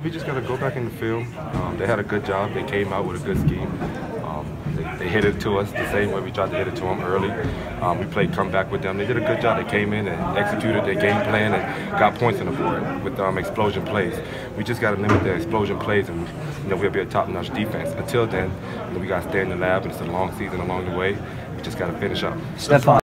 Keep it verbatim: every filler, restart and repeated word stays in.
We just got to go back in the field. Um, they had a good job. They came out with a good scheme. Um, they, they hit it to us the same way we tried to hit it to them early. Um, we played comeback with them. They did a good job. They came in and executed their game plan and got points on the board with um, explosion plays. We just got to limit their explosion plays, and you know, we'll be a top-notch defense. Until then, you know, we got to stay in the lab, and it's a long season along the way. We just got to finish up. Stephon.